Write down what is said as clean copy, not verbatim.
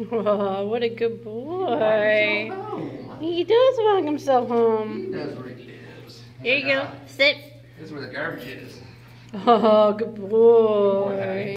Oh, what a good boy. Home. He does walk himself home. He knows where he lives. Here you go. Sit. This is where the garbage is. Oh, good boy.